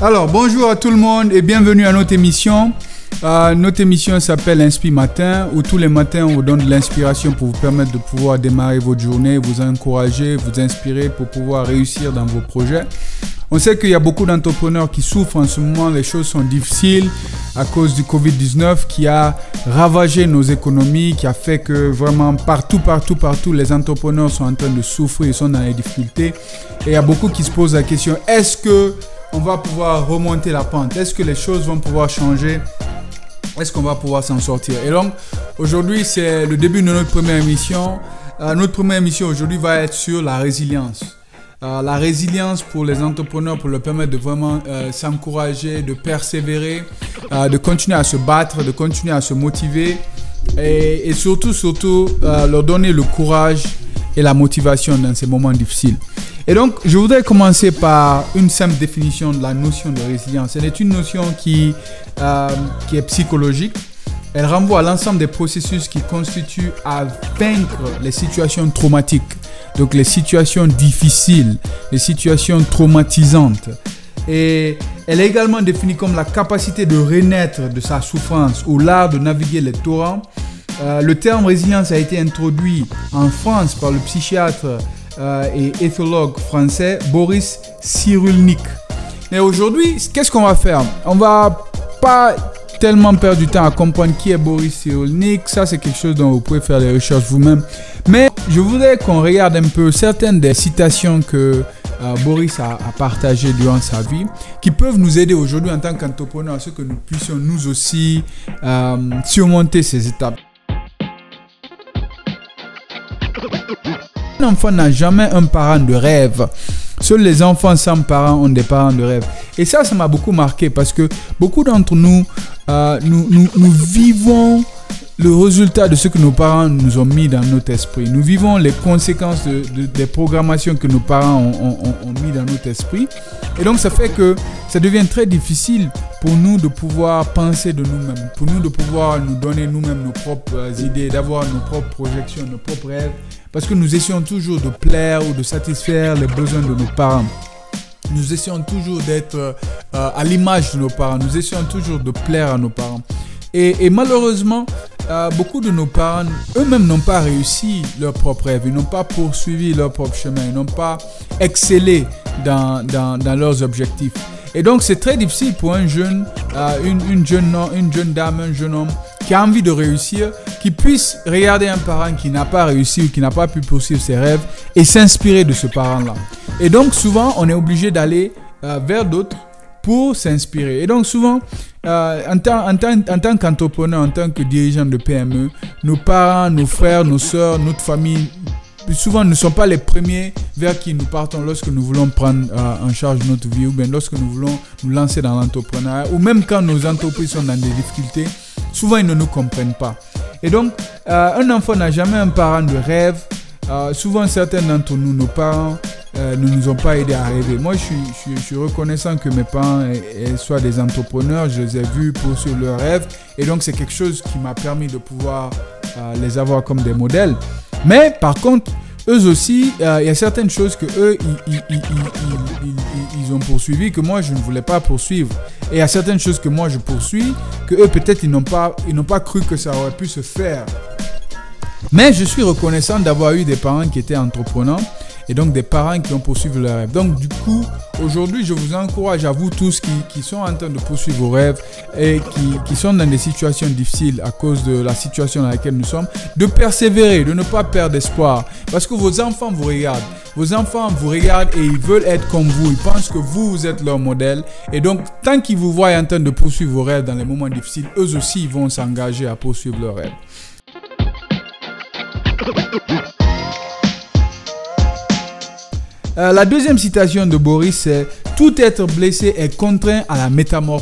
Alors, bonjour à tout le monde et bienvenue à notre émission. Notre émission s'appelle Inspire Matin, où tous les matins on vous donne de l'inspiration pour vous permettre de pouvoir démarrer votre journée, vous encourager, vous inspirer pour pouvoir réussir dans vos projets. On sait qu'il y a beaucoup d'entrepreneurs qui souffrent en ce moment, les choses sont difficiles à cause du Covid-19 qui a ravagé nos économies, qui a fait que vraiment partout, les entrepreneurs sont en train de souffrir, ils sont dans les difficultés. Et il y a beaucoup qui se posent la question, est-ce qu'on va pouvoir remonter la pente? Est-ce que les choses vont pouvoir changer? Est-ce qu'on va pouvoir s'en sortir? Et donc, aujourd'hui, c'est le début de notre première émission. Notre première émission aujourd'hui va être sur la résilience. La résilience pour les entrepreneurs, pour leur permettre de vraiment s'encourager, de persévérer, de continuer à se battre, de continuer à se motiver et surtout, leur donner le courage et la motivation dans ces moments difficiles. Et donc, je voudrais commencer par une simple définition de la notion de résilience. Elle est une notion qui est psychologique. Elle renvoie à l'ensemble des processus qui constituent à vaincre les situations traumatiques. Donc, les situations difficiles, les situations traumatisantes. Et elle est également définie comme la capacité de renaître de sa souffrance ou l'art de naviguer les torrents. Le terme résilience a été introduit en France par le psychiatre et éthologue français Boris Cyrulnik. Mais aujourd'hui, qu'est-ce qu'on va faire? On va pas tellement perdre du temps à comprendre qui est Boris Cyrulnik. Ça, c'est quelque chose dont vous pouvez faire des recherches vous-même. Mais je voudrais qu'on regarde un peu certaines des citations que Boris a partagées durant sa vie, qui peuvent nous aider aujourd'hui en tant qu'entrepreneurs à ce que nous puissions nous aussi surmonter ces étapes. Un enfant n'a jamais un parent de rêve. Seuls les enfants sans parents ont des parents de rêve. Et ça m'a beaucoup marqué parce que beaucoup d'entre nous, nous vivons le résultat de ce que nos parents nous ont mis dans notre esprit. Nous vivons les conséquences des programmations que nos parents ont mis dans notre esprit. Et donc, ça fait que ça devient très difficile pour nous de pouvoir penser de nous-mêmes, pour nous de pouvoir nous donner nous-mêmes nos propres idées, d'avoir nos propres projections, nos propres rêves. Parce que nous essayons toujours de plaire ou de satisfaire les besoins de nos parents. Nous essayons toujours d'être à l'image de nos parents. Nous essayons toujours de plaire à nos parents. Et malheureusement, beaucoup de nos parents eux-mêmes n'ont pas réussi leurs propres rêves. Ils n'ont pas poursuivi leur propre chemin. Ils n'ont pas excellé dans leurs objectifs. Et donc, c'est très difficile pour un jeune, une jeune dame, un jeune homme qui a envie de réussir, qui puisse regarder un parent qui n'a pas réussi ou qui n'a pas pu poursuivre ses rêves et s'inspirer de ce parent-là. Et donc, souvent, on est obligé d'aller vers d'autres pour s'inspirer. Et donc, souvent, en tant qu'entrepreneur, en tant que dirigeant de PME, nos parents, nos frères, nos sœurs, notre famille, souvent ne sont pas les premiers vers qui nous partons lorsque nous voulons prendre en charge notre vie ou bien lorsque nous voulons nous lancer dans l'entrepreneuriat ou même quand nos entreprises sont dans des difficultés, souvent ils ne nous comprennent pas. Et donc, un enfant n'a jamais un parent de rêve. Souvent, certains d'entre nous, nos parents, ne nous ont pas aidés à rêver. Moi, je suis reconnaissant que mes parents soient des entrepreneurs. Je les ai vus poursuivre leurs rêves. Et donc, c'est quelque chose qui m'a permis de pouvoir les avoir comme des modèles. Mais par contre, eux aussi, il y a certaines choses que eux, ils ont poursuivi que moi, je ne voulais pas poursuivre. Et il y a certaines choses que moi, je poursuis que eux, peut-être, ils n'ont pas cru que ça aurait pu se faire. Mais je suis reconnaissant d'avoir eu des parents qui étaient entrepreneurs et donc des parents qui ont poursuivi leurs rêves. Donc du coup, aujourd'hui, je vous encourage à vous tous qui sont en train de poursuivre vos rêves et qui sont dans des situations difficiles à cause de la situation dans laquelle nous sommes, de persévérer, de ne pas perdre espoir. Parce que vos enfants vous regardent. Vos enfants vous regardent et ils veulent être comme vous. Ils pensent que vous êtes leur modèle. Et donc, tant qu'ils vous voient en train de poursuivre vos rêves dans les moments difficiles, eux aussi, ils vont s'engager à poursuivre leurs rêves. La deuxième citation de Boris, c'est « Tout être blessé est contraint à la métamorphose ».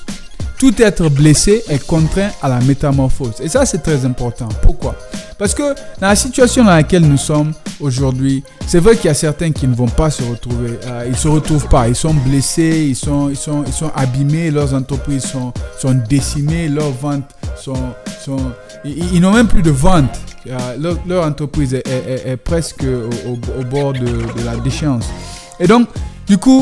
Tout être blessé est contraint à la métamorphose. Et ça, c'est très important. Pourquoi? Parce que dans la situation dans laquelle nous sommes aujourd'hui, c'est vrai qu'il y a certains qui ne vont pas se retrouver. Ils ne se retrouvent pas. Ils sont blessés, ils sont abîmés, leurs entreprises sont décimées, leurs ventes ils n'ont même plus de vente. Leur entreprise est presque au bord de la déchéance. Et donc, du coup,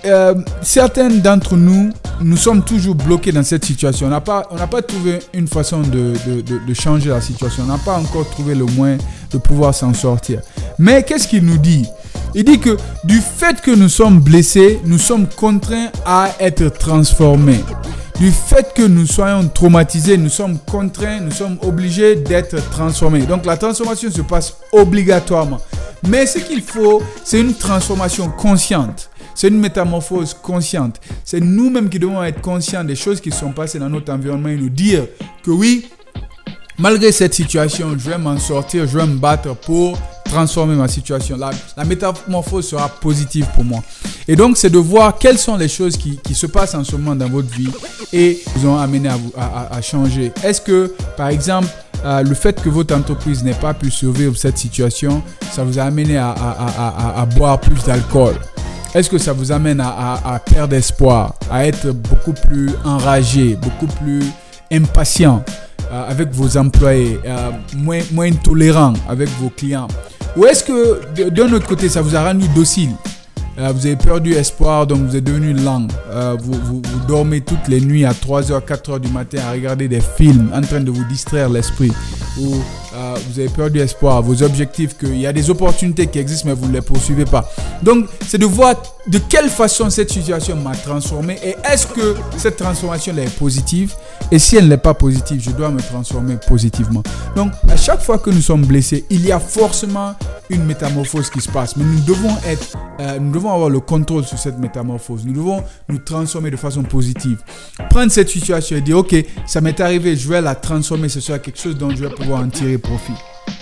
certains d'entre nous, nous sommes toujours bloqués dans cette situation. On n'a pas trouvé une façon de changer la situation. On n'a pas encore trouvé le moyen de pouvoir s'en sortir. Mais qu'est-ce qu'il nous dit? Il dit que du fait que nous sommes blessés, nous sommes contraints à être transformés. Du fait que nous soyons traumatisés, nous sommes contraints, nous sommes obligés d'être transformés. Donc la transformation se passe obligatoirement. Mais ce qu'il faut, c'est une transformation consciente. C'est une métamorphose consciente. C'est nous-mêmes qui devons être conscients des choses qui sont passées dans notre environnement et nous dire que oui, malgré cette situation, je vais m'en sortir, je vais me battre pour transformer ma situation. La métamorphose sera positive pour moi. Et donc, c'est de voir quelles sont les choses qui se passent en ce moment dans votre vie et vous ont amené à changer. Est-ce que, par exemple, le fait que votre entreprise n'ait pas pu survivre cette situation, ça vous a amené à boire plus d'alcool? Est-ce que ça vous amène à perdre espoir, à être beaucoup plus enragé, beaucoup plus impatient avec vos employés, moins tolérant avec vos clients? Ou est-ce que d'un autre côté, ça vous a rendu docile? Vous avez perdu espoir, donc vous êtes devenu lent. Vous dormez toutes les nuits à 3h, 4h du matin à regarder des films en train de vous distraire l'esprit. Ou vous avez perdu espoir, vos objectifs, qu'il y a des opportunités qui existent mais vous ne les poursuivez pas. Donc, c'est de voir de quelle façon cette situation m'a transformé et est-ce que cette transformation est positive? Et si elle n'est pas positive, je dois me transformer positivement. Donc, à chaque fois que nous sommes blessés, il y a forcément une métamorphose qui se passe. Mais nous devons avoir le contrôle sur cette métamorphose. Nous devons nous transformer de façon positive. Prendre cette situation et dire, ok, ça m'est arrivé, je vais la transformer, ce sera quelque chose dont je vais pouvoir en tirer profit.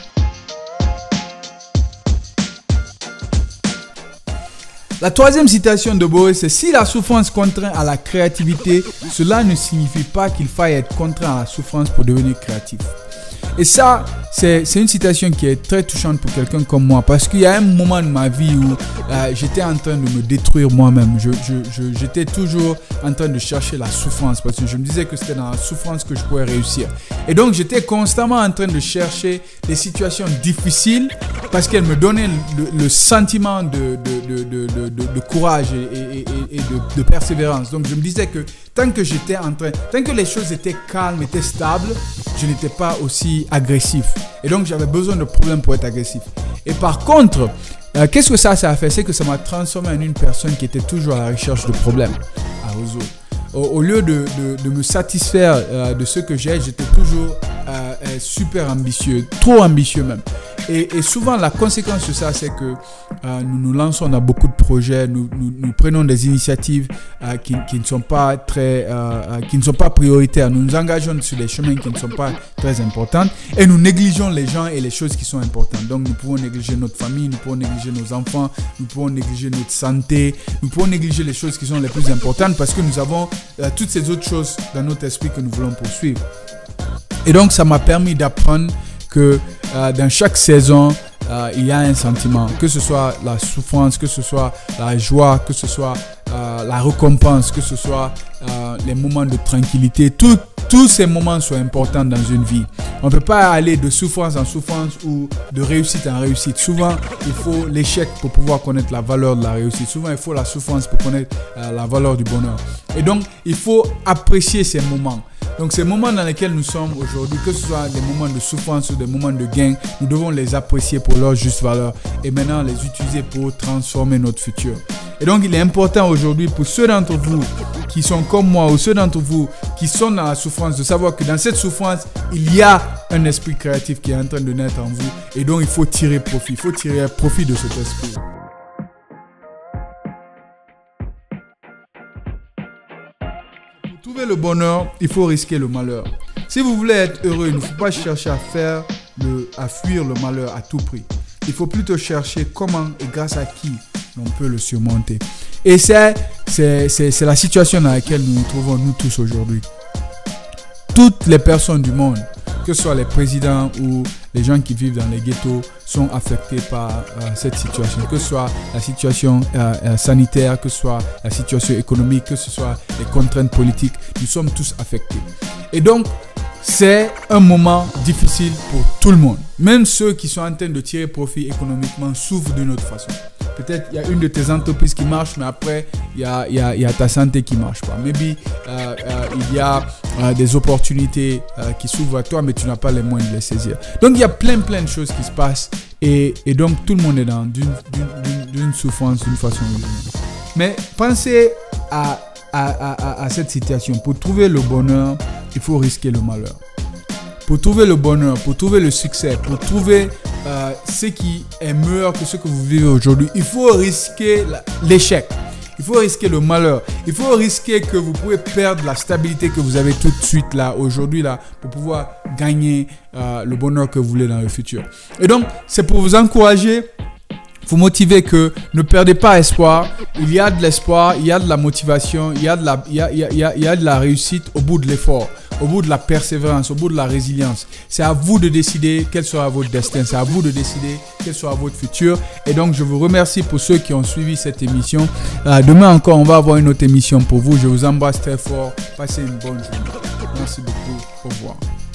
La troisième citation de Boris, c'est « Si la souffrance contraint à la créativité, cela ne signifie pas qu'il faille être contraint à la souffrance pour devenir créatif. » Et ça, c'est une citation qui est très touchante pour quelqu'un comme moi parce qu'il y a un moment de ma vie où j'étais en train de me détruire moi-même. J'étais toujours en train de chercher la souffrance parce que je me disais que c'était dans la souffrance que je pourrais réussir. Et donc, j'étais constamment en train de chercher des situations difficiles parce qu'elles me donnaient le sentiment de courage et de persévérance. Donc, je me disais que tant que les choses étaient calmes, étaient stables, je n'étais pas aussi agressif. Et donc, j'avais besoin de problèmes pour être agressif. Et par contre, qu'est-ce que ça a fait? C'est que ça m'a transformé en une personne qui était toujours à la recherche de problèmes à résoudre. Au lieu de me satisfaire de ce que j'ai, j'étais toujours super ambitieux, trop ambitieux même. Et souvent, la conséquence de ça, c'est que nous nous lançons dans beaucoup de projets, nous prenons des initiatives qui ne sont pas prioritaires. Nous nous engageons sur des chemins qui ne sont pas très importants et nous négligeons les gens et les choses qui sont importantes. Donc, nous pouvons négliger notre famille, nous pouvons négliger nos enfants, nous pouvons négliger notre santé, nous pouvons négliger les choses qui sont les plus importantes parce que nous avons toutes ces autres choses dans notre esprit que nous voulons poursuivre. Et donc, ça m'a permis d'apprendre que dans chaque saison, il y a un sentiment, que ce soit la souffrance, que ce soit la joie, que ce soit la récompense, que ce soit les moments de tranquillité. Tous ces moments sont importants dans une vie. On ne peut pas aller de souffrance en souffrance ou de réussite en réussite. Souvent, il faut l'échec pour pouvoir connaître la valeur de la réussite. Souvent, il faut la souffrance pour connaître la valeur du bonheur. Et donc, il faut apprécier ces moments. Donc, ces moments dans lesquels nous sommes aujourd'hui, que ce soit des moments de souffrance ou des moments de gain, nous devons les apprécier pour leur juste valeur et maintenant les utiliser pour transformer notre futur. Et donc, il est important aujourd'hui pour ceux d'entre vous qui sont comme moi ou ceux d'entre vous qui sont dans la souffrance de savoir que dans cette souffrance, il y a un esprit créatif qui est en train de naître en vous et donc il faut tirer profit. Il faut tirer profit de cet esprit. Pour trouver le bonheur, il faut risquer le malheur. Si vous voulez être heureux, il ne faut pas chercher à fuir le malheur à tout prix. Il faut plutôt chercher comment et grâce à qui on peut le surmonter. Et c'est la situation dans laquelle nous nous trouvons nous tous aujourd'hui. Toutes les personnes du monde, que ce soit les présidents ou les gens qui vivent dans les ghettos, sont affectés par cette situation. Que ce soit la situation sanitaire, que ce soit la situation économique, que ce soit les contraintes politiques, nous sommes tous affectés. Et donc, c'est un moment difficile pour tout le monde. Même ceux qui sont en train de tirer profit économiquement souffrent d'une autre façon. Peut-être il y a une de tes entreprises qui marche, mais après, il y a ta santé qui ne marche pas. Maybe il y a des opportunités qui s'ouvrent à toi, mais tu n'as pas les moyens de les saisir. Donc, il y a plein de choses qui se passent. Et donc, tout le monde est dans d'une souffrance, d'une façon ou d'une autre. Mais pensez à cette situation. Pour trouver le bonheur, il faut risquer le malheur. Pour trouver le bonheur, pour trouver le succès, pour trouver ce qui est meilleur que ce que vous vivez aujourd'hui, il faut risquer l'échec. Il faut risquer le malheur. Il faut risquer que vous pouvez perdre la stabilité que vous avez tout de suite là, aujourd'hui là, pour pouvoir gagner le bonheur que vous voulez dans le futur. Et donc, c'est pour vous encourager, vous motiver que ne perdez pas espoir. Il y a de l'espoir, il y a de la motivation, il y a de la réussite au bout de l'effort, au bout de la persévérance, au bout de la résilience. C'est à vous de décider quel sera votre destin. C'est à vous de décider quel sera votre futur. Et donc, je vous remercie pour ceux qui ont suivi cette émission. Demain encore, on va avoir une autre émission pour vous. Je vous embrasse très fort. Passez une bonne journée. Merci beaucoup. Au revoir.